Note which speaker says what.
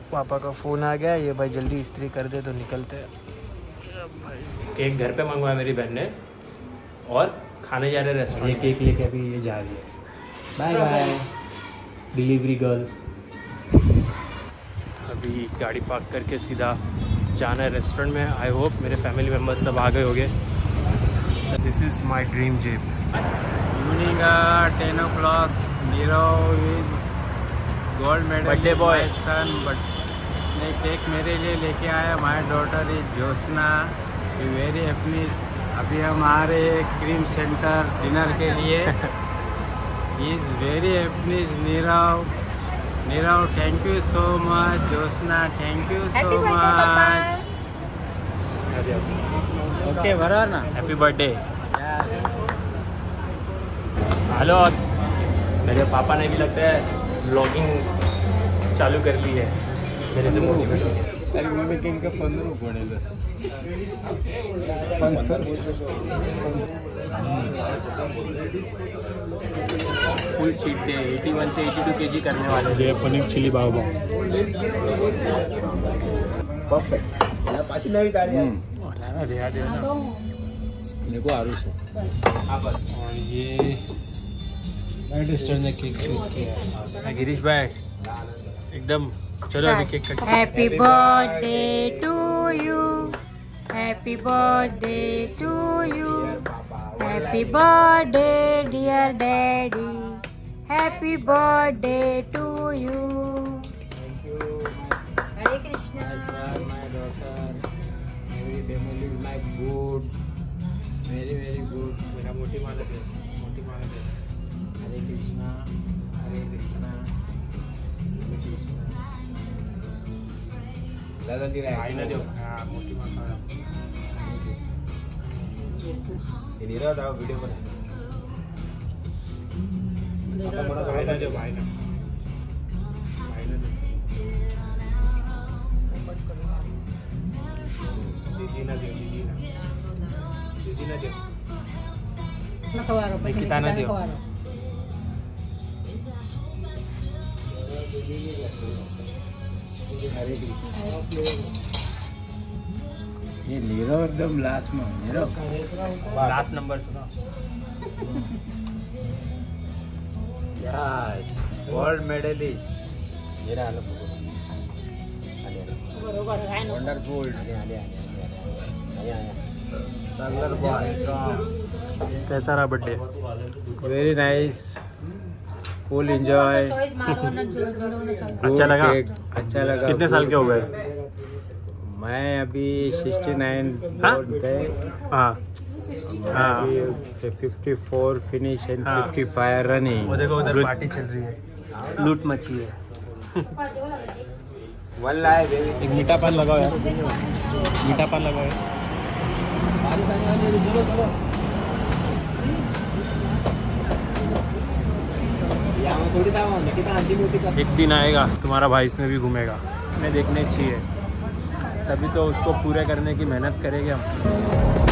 Speaker 1: पापा का फ़ोन आ गया, ये भाई जल्दी इस्त्री कर दे तो निकलते हैं। केक घर पे मंगवाया मेरी बहन ने और खाने जा रहे रेस्टोरेंट। ये केक लेके अभी ये जा रही है। Bye bye delivery girl. अभी गाड़ी पार्क करके सीधा जाना है रेस्टोरेंट में। आई होप मेरे फैमिली मेम्बर्स सब आ गए होंगे। This is my dream jeep.
Speaker 2: Evening 10 o'clock. Nirav is gold medal.
Speaker 1: Birthday boy.
Speaker 2: My son, but ने केक मेरे लिए लेके आया। My daughter is Joshna, very happy. अभी हम आ रहे हैं क्रीम सेंटर डिनर के लिए। He is very happy. Nirav thank you so much. Joshna thank you so much. Okay बराबर ना,
Speaker 1: हैप्पी बर्थडे। हेलो, मेरे पापा ने भी लगता है व्लॉगिंग चालू कर ली है मेरे से मोटिवेट होकर।
Speaker 2: अरे मम्मी के इनका 15 पड़ेल।
Speaker 1: फुल चीट डे 81 से 82 kg करने वाले हैं। पनीर चिली बाबा
Speaker 2: परफेक्ट। पासी नहीं तारी है देखो आरुष है।
Speaker 1: और ये सिस्टर ने केक चूज किया है। गिरीश भाई एकदम चलो अभी cake cut.
Speaker 3: Happy birthday to you, happy birthday to you, happy birthday dear daddy, happy birthday to you. Hare Krishna.
Speaker 2: My daughter, every family is my good, very very good.
Speaker 1: मेरा मोटी मालक है, मोटी मालक है।
Speaker 2: हरे कृष्णा, हरे कृष्णा, हरे कृष्णा। दादा जी
Speaker 1: भाई ना जो मोटी मालक
Speaker 2: ये नीरव दाव वीडियो बना।
Speaker 1: भाई ना जो भाई ना दीदी ना दो, दीदी ना दो। Kita na dyo.
Speaker 2: हरे कृष्णा। ये नीरव एकदम लास्ट में। नीरव
Speaker 1: लास्ट नंबर सुना।
Speaker 2: Yes gold medalist. ये रहा वंडरफुल।
Speaker 1: कैसा रहा birthday?
Speaker 2: Very nice, full enjoy.
Speaker 1: अच्छा लगा?
Speaker 2: अच्छा लगा।
Speaker 1: कितने साल के हो गए?
Speaker 2: मैं अभी 69
Speaker 1: हाँ?
Speaker 2: गए।
Speaker 1: हाँ हाँ।
Speaker 2: 54 फिनिश एंड
Speaker 1: हाँ।
Speaker 2: 55 रनिंग।
Speaker 1: वो देखो उधर पार्टी चल रही है, लूट मची है। एक मीठा पान लगाओ यार, मीठा पान लगाओ यार। एक दिन आएगा तुम्हारा भाई इसमें भी घूमेगा, हमें देखने चाहिए, तभी तो उसको पूरे करने की मेहनत करेंगे हम।